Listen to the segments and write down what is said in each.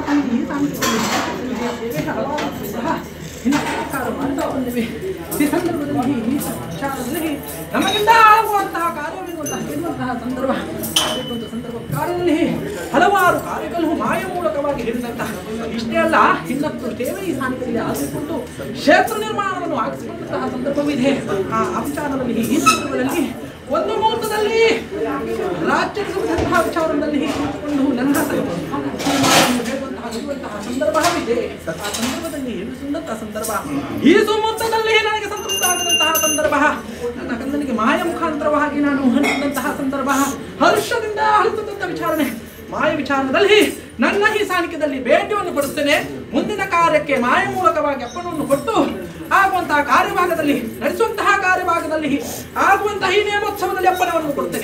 ಈ ಸಾಂಸ್ಕೃತಿಕ ಹಲವಾರು ಸಹ ಇನ್ನು ಸರ್ಕಾರ ಮಾಡ್ತಾ ಬಂದಿವೆ. ಈ ಸಂದರ್ಭದಲ್ಲಿ ಈ ವಿಚಾರದಲ್ಲಿ ನಮಗಿಂದ ಆಗುವಂತಹ ಕಾರ್ಯವಿರುವಂತಹ ಸಂದರ್ಭ ಕಾರ್ಯದಲ್ಲಿ ಹಲವಾರು ಕಾರ್ಯಗಳು ಮಾಯ ಮೂಲಕವಾಗಿ ಹಿಡಿದಂತಹ ಇಷ್ಟೇ ಅಲ್ಲ, ಇನ್ನಷ್ಟು ಸೇವೆ ಈ ಸಾನಿಧ್ಯದಲ್ಲಿ ಆಗಿಸಿಕೊಂಡು ಕ್ಷೇತ್ರ ನಿರ್ಮಾಣವನ್ನು ಆಗಿಸಿಕೊಂಡಂತಹ ಸಂದರ್ಭವಿದೆ. ಆ ವಿಚಾರದಲ್ಲಿ ಈ ಸಂದರ್ಭದಲ್ಲಿ ಒಂದು ಮುಹೂರ್ತದಲ್ಲಿ ರಾಜ್ಯದ ವಿಚಾರದಲ್ಲಿ ಕೂತುಕೊಂಡು ನನ್ನ ಹೇಳುವಂತಹ ಸಂದರ್ಭವಿದೆ. ಆ ಸಂದರ್ಭದಲ್ಲಿ ಎದುರಿಸಿದಂತಹ ಸಂದರ್ಭ ಈ ಸುಮುಹೂರ್ತದಲ್ಲಿ ನನಗೆ ಸಂತೃಪ್ತ ಆಗದಂತಹ ಸಂದರ್ಭ, ನನ್ನ ಕಂದನಿಗೆ ಮಾಯ ಮುಖಾಂತರವಾಗಿ ನಾನು ಹರಿಸಿದಂತಹ ಸಂದರ್ಭ, ಹರ್ಷದಿಂದ ಹರಿಸಿದಂತಹ ವಿಚಾರಣೆ ಮಾಯ ವಿಚಾರದಲ್ಲಿ ನನ್ನ ಈ ಸಾನಿಧ್ಯದಲ್ಲಿ ಭೇಟಿಯನ್ನು ಕೊಡುತ್ತೇನೆ. ಮುಂದಿನ ಕಾರ್ಯಕ್ಕೆ ಮಾಯ ಮೂಲಕವಾಗಿ ಅಪ್ಪಣವನ್ನು ಕೊಟ್ಟು ಆಗುವಂತಹ ಕಾರ್ಯಭಾಗದಲ್ಲಿ ನಡೆಸುವಂತಹ ಕಾರ್ಯಭಾಗದಲ್ಲಿ ಆಗುವಂತಹ ಈ ನೇಮೋತ್ಸವದಲ್ಲಿ ಅಪ್ಪಣವನ್ನು ಕೊಡ್ತೇನೆ.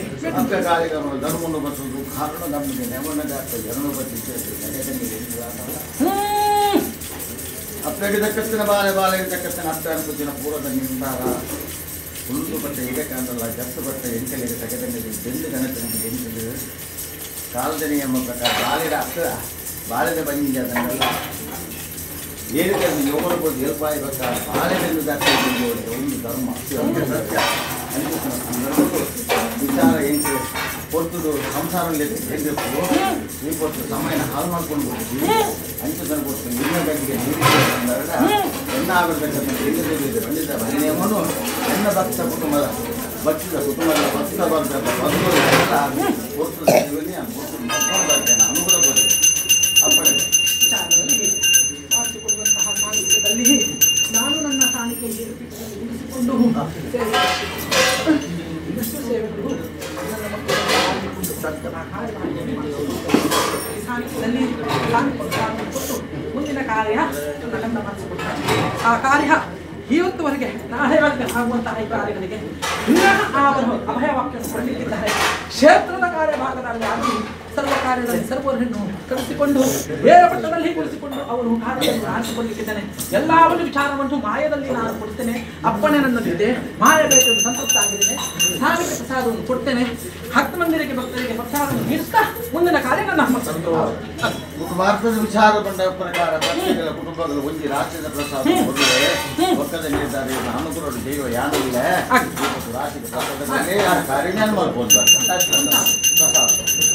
ಅಪ್ಪಗಿದಕ್ಕತ್ತಿನ ಬಾಳೆ ಬಾಳೆಗಿದ್ದಕ್ಕತ್ತಿನ ಅಪ್ಪ ಅನ್ಕುತ್ತಿನ ಪೂರ್ವದ ನಿಂತಾಗ ಹುಲ್ಲು ಬಟ್ಟೆ ಇದಕ್ಕಂದಲ್ಲ ಜತ್ತು ಬಟ್ಟೆ ಎಂಟಲಿಗೆ ತಗದಂಗೆ ಬೆಂದು ಗಣತನಿಗೆ ಎಂಟಲಿಗೆ ಕಾಲದನಿ ಎಂಬ ಪ್ರಕಾರ ಬಾಳೆದ ಅಕ್ಕ ಬಾಳೆದ ಬಂದಿದೆ ಅದನ್ನೆಲ್ಲ ಏನಿದೆ ಯೋಗಬಹುದು ಏರ್ಪಾಯಿ ಬೇಕಾ ಬಾಳೆದನ್ನು ದಾಖಲೆ ಒಂದು ಧರ್ಮ ಸತ್ಯ ಅನಿಸುತ್ತೆ. ವಿಚಾರ ಎಂಟು ಕೊಟ್ಟು ಸಂಸಾರದಲ್ಲಿ ಹೇಳಬೇಕು ನೀವು ಕೊಟ್ಟು ಸಮಯನ ಹಾಳು ಮಾಡ್ಕೊಂಡು ಹೋಗ್ತೀವಿ ಅಂಚುದನ್ನು ಕೊಟ್ಟು ನಿಮ್ಮ ಗಂಟೆಗೆ ನೀರಿದಾಗ ಎನ್ನ ಆಗಬೇಕಂತ ಬಂದಿದ್ದ ಮನೆಯನ್ನು ಎನ್ನ ಭಕ್ತ ಕುಟುಂಬದ ಭಕ್ತಿದ ಕುಟುಂಬದ ಭಕ್ತ ಬರ್ತದೆ ಬಂಧುಗಳು ಎಲ್ಲ ಕೊಟ್ಟು ಬರ್ತೇನೆ ಅನುಕೂಲ ಬರ್ತದೆ ಅಪ್ಪಣೆ ಮಾಡಿಸಿಕೊಡುವಂತಹ ಸಾಹಿತ್ಯದಲ್ಲಿ ನಾನು ನನ್ನ ಕಾಣಿಕೆ ಉಳಿಸಿಕೊಂಡು ಇನ್ನಷ್ಟು ಸೇವೆಗಳು ನನ್ನ ಮಕ್ಕಳು ಸಾಹಿತ್ಯದಲ್ಲಿ ಕೊಟ್ಟು ಮುಂದಿನ ಕಾರ್ಯ ನನ್ನ ಮಾಡಿಸಿಕೊಡ್ತಾರೆ. ಆ ಕಾರ್ಯ ಇವತ್ತುವರೆಗೆ ನಾಳೆ ಆಗುವಂತಹ ಈ ಕಾರ್ಯಗಳಿಗೆ ಅವರು ಅಭಯವಾಕ್ಯವನ್ನು ಕೊಂಡಿದ್ದಾರೆ. ಕ್ಷೇತ್ರದ ಕಾರ್ಯಭಾಗದಲ್ಲಿ ಆಗಲಿ ಸರ್ವ ಕಾರ್ಯದಲ್ಲಿ ಸರ್ವರನ್ನು ಕಳಿಸಿಕೊಂಡು ಬೇರೆ ಪಟ್ಟದಲ್ಲಿ ಕುಳಿಸಿಕೊಂಡು ಅವರು ಕಾರ್ಯವನ್ನು ಆರಿಸಿಕೊಳ್ಳಲಿಕ್ಕಿದ್ದಾನೆ. ಎಲ್ಲವನ್ನು ವಿಚಾರವನ್ನು ಮಾಯದಲ್ಲಿ ನಾನು ಕೊಡ್ತೇನೆ. ಅಪ್ಪಣೆ ನನ್ನದಿದೆ, ಮಾಯ ಬೇಕು ಸಂತೃಪ್ತ ಆಗಿದ್ದೇನೆ. ಸಾರಿಗೆ ಪ್ರಸಾದವನ್ನು ಕೊಡ್ತೇನೆ. 10 ಮಂದಿರಿಗೆ ಭಕ್ತರಿಗೆ ಪ್ರಸಾದವನ್ನು ನೀಡುತ್ತಾ ಮುಂದಿನ ಕಾರ್ಯ ನನ್ನ ಭಾರತದ ವಿಚಾರ ಬಂದ ಪ್ರಕಾರ ಪತ್ನಿಗಳ ಕುಟುಂಬಗಳು ಒಂದು ರಾಜ್ಯದ ಪ್ರಸಾದ ಒಕ್ಕದ ನಿರ್ಧಾರ ಅನುಕೂಲ ದೈವ ಯಾನಿಲ್ಲ ರಾಜ್ಯದ ಪ್ರಸಾದಗಳೇ ಯಾರು ಕಾರ್ಯ ಮಾಡ್ಬೋದು ಪ್ರಸಾದ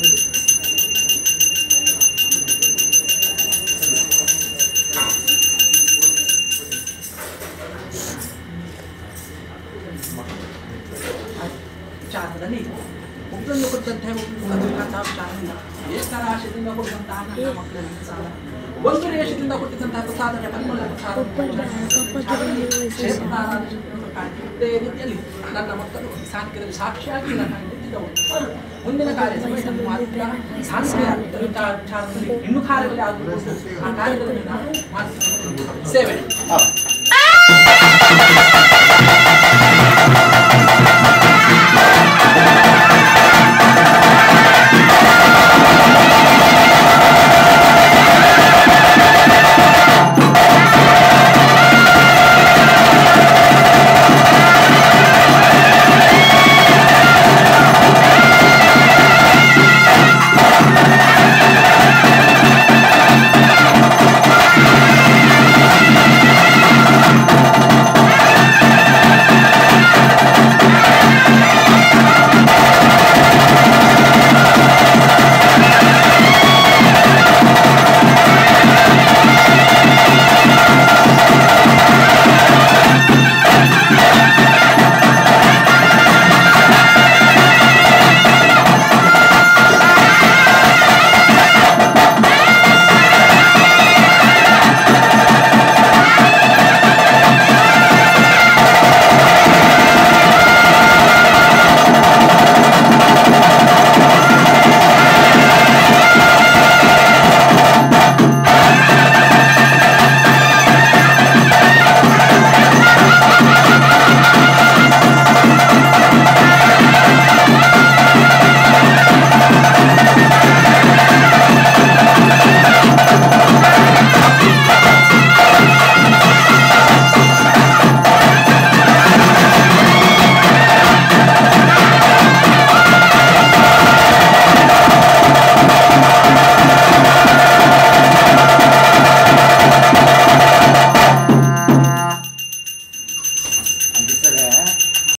ವಿಚಾರದಲ್ಲಿ ಒಬ್ಬರನ್ನು ಕೊಟ್ಟಂತೆ ಕೊಡುವಂತಹ ವಿಚಾರದಿಂದ ಏಕರಾಶದಿಂದ ಕೊಡುವಂತಹ ನನ್ನ ಮಕ್ಕಳಿಗೆ ಸಾಲ ಒಂದು ದೇಶದಿಂದ ಕೊಟ್ಟಿದ್ದಂತಹ ಪ್ರಸಾದನೆ ರೀತಿಯಲ್ಲಿ ನನ್ನ ಮಕ್ಕಳು ಸಾಂಖ್ಯದಲ್ಲಿ ಸಾಕ್ಷಿಯಾಗಿ ನನ್ನ ಗೊತ್ತಿದ್ದವರು ಮುಂದಿನ ಕಾರ್ಯ ವಿಚಾರದಲ್ಲಿ ಇನ್ನೂ ಕಾರ್ಯದಲ್ಲಿ ಆಗಬಹುದು. ಆ ಕಾರ್ಯದಲ್ಲಿ ನಾನು ಮಾಡ್ತೀನಿ ಸೇವೆ.